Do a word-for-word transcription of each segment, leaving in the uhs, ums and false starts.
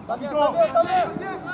Ça vient, ça vient, ça vient.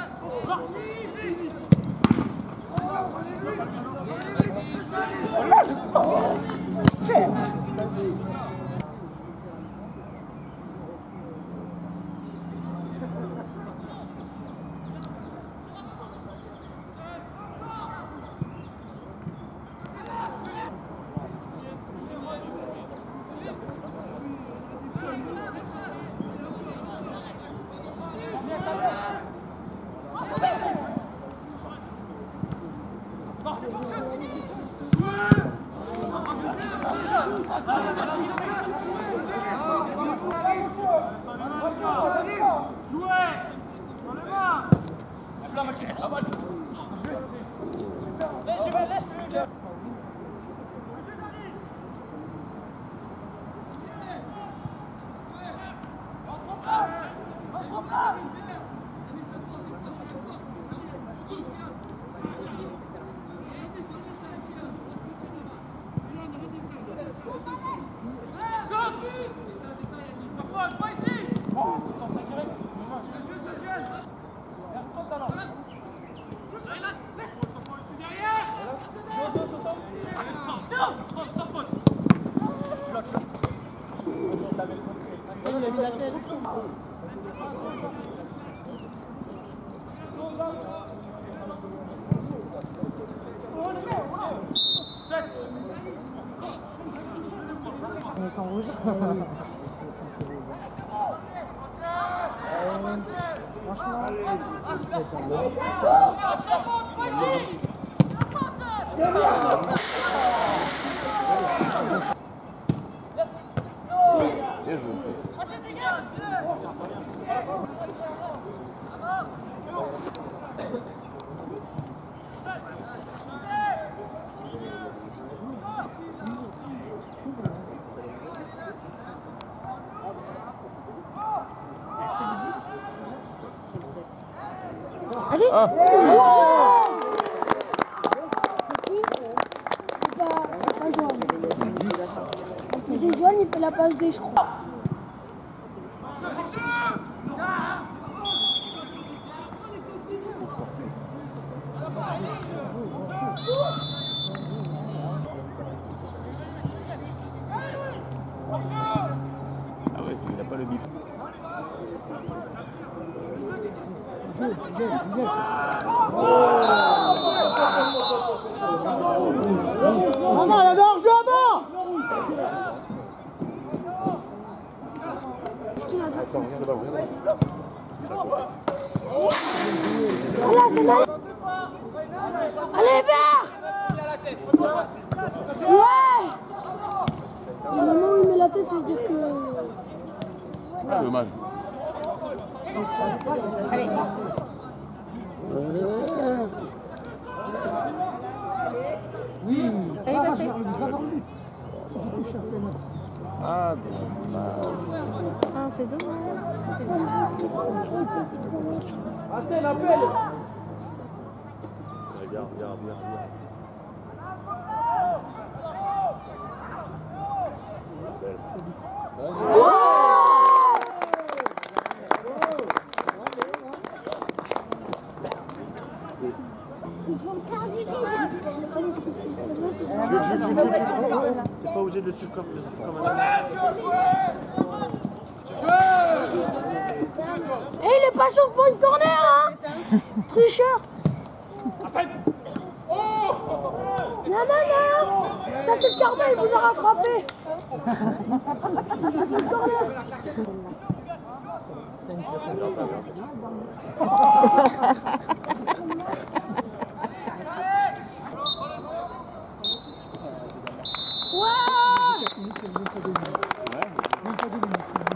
Il a mis la tête. Ils sont rouges. Franchement, bien joué. allez. Ah. Wow. C'est pas, c'est pas Joanne. C'est Joanne, il fait la passe D, je crois. Ah ouais, il n'a pas le bif. Maman, il y a dehors, joue avant. Attends, regarde là-bas, regarde là-bas. Voilà, c'est là. Allez, vert. Ouais. Le moment où il met la tête, c'est dire que... Ah, dommage. Allez. Allez, passez. Ah, dommage. Ah, c'est dommage. C'est dommage. Ah, c'est l'appel. Regarde, regarde, regarde, regarde. C'est pas obligé de le suivre comme un. Et il est pas sur le point de corner, hein. Tricheur. Non, non, non. Ça, c'est le karma, il vous a rattrapé. C'est une